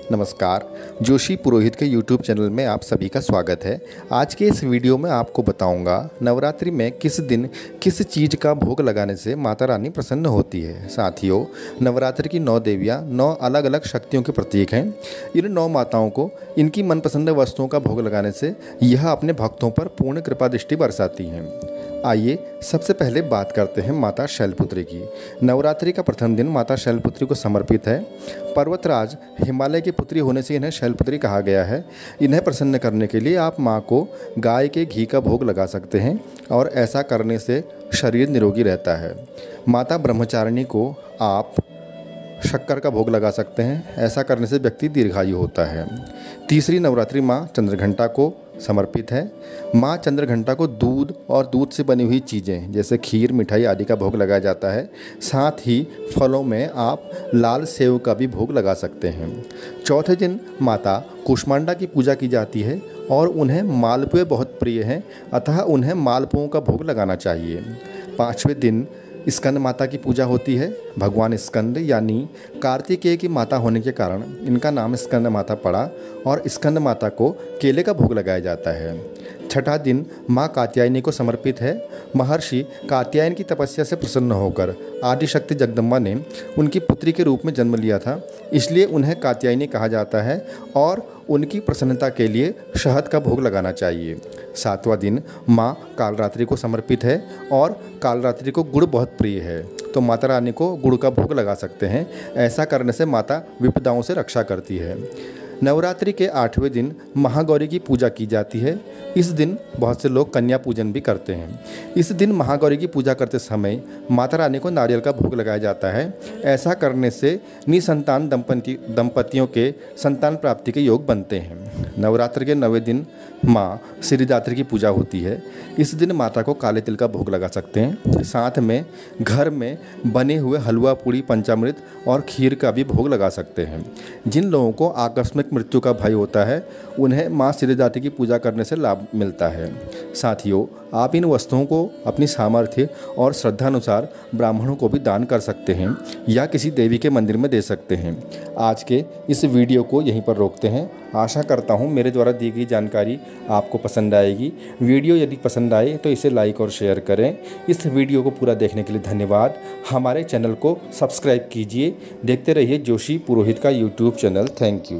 नमस्कार। जोशी पुरोहित के YouTube channel में आप सभी का स्वागत है। आज के इस वीडियो में आपको बताऊंगा नवरात्रि में किस दिन किस चीज़ का भोग लगाने से माता रानी प्रसन्न होती है। साथियों, नवरात्रि की 9 देवियाँ 9 अलग अलग शक्तियों के प्रतीक हैं। इन 9 माताओं को इनकी मनपसंद वस्तुओं का भोग लगाने से यह अपने भक्तों पर पूर्ण कृपा दृष्टि बरसाती हैं। आइए सबसे पहले बात करते हैं माता शैलपुत्री की। नवरात्रि का प्रथम दिन माता शैलपुत्री को समर्पित है। पर्वतराज हिमालय की पुत्री होने से इन्हें शैलपुत्री कहा गया है। इन्हें प्रसन्न करने के लिए आप माँ को गाय के घी का भोग लगा सकते हैं और ऐसा करने से शरीर निरोगी रहता है। माता ब्रह्मचारिणी को आप शक्कर का भोग लगा सकते हैं। ऐसा करने से व्यक्ति दीर्घायु होता है। तीसरी नवरात्रि माँ चंद्रघंटा को समर्पित है। माँ चंद्रघंटा को दूध और दूध से बनी हुई चीज़ें जैसे खीर, मिठाई आदि का भोग लगाया जाता है। साथ ही फलों में आप लाल सेव का भी भोग लगा सकते हैं। चौथे दिन माता कूष्मांडा की पूजा की जाती है और उन्हें मालपुए बहुत प्रिय हैं, अतः उन्हें मालपुओं का भोग लगाना चाहिए। पाँचवें दिन स्कंद माता की पूजा होती है। भगवान स्कंद यानी कार्तिकेय की माता होने के कारण इनका नाम स्कंद माता पड़ा और स्कंद माता को केले का भोग लगाया जाता है। छठा दिन माँ कात्यायनी को समर्पित है। महर्षि कात्यायन की तपस्या से प्रसन्न होकर आदिशक्ति जगदम्बा ने उनकी पुत्री के रूप में जन्म लिया था, इसलिए उन्हें कात्यायनी कहा जाता है और उनकी प्रसन्नता के लिए शहद का भोग लगाना चाहिए। सातवां दिन माँ कालरात्रि को समर्पित है और कालरात्रि को गुड़ बहुत प्रिय है, तो माता रानी को गुड़ का भोग लगा सकते हैं। ऐसा करने से माता विपदाओं से रक्षा करती है। नवरात्रि के 8वें दिन महागौरी की पूजा की जाती है। इस दिन बहुत से लोग कन्या पूजन भी करते हैं। इस दिन महागौरी की पूजा करते समय माता रानी को नारियल का भोग लगाया जाता है। ऐसा करने से निसंतान दंपतियों के संतान प्राप्ति के योग बनते हैं। नवरात्रि के 9वें दिन माँ सिद्धिदात्री की पूजा होती है। इस दिन माता को काले तिल का भोग लगा सकते हैं। साथ में घर में बने हुए हलवा, पूड़ी, पंचामृत और खीर का भी भोग लगा सकते हैं। जिन लोगों को आकस्मिक मृत्यु का भय होता है उन्हें माँ सिद्धिदात्री की पूजा करने से लाभ मिलता है। साथियों, आप इन वस्तुओं को अपनी सामर्थ्य और श्रद्धानुसार ब्राह्मणों को भी दान कर सकते हैं या किसी देवी के मंदिर में दे सकते हैं। आज के इस वीडियो को यहीं पर रोकते हैं। आशा करता हूँ मेरे द्वारा दी गई जानकारी आपको पसंद आएगी। वीडियो यदि पसंद आए तो इसे लाइक और शेयर करें। इस वीडियो को पूरा देखने के लिए धन्यवाद। हमारे चैनल को सब्सक्राइब कीजिए। देखते रहिए जोशी पुरोहित का यूट्यूब चैनल। Thank you.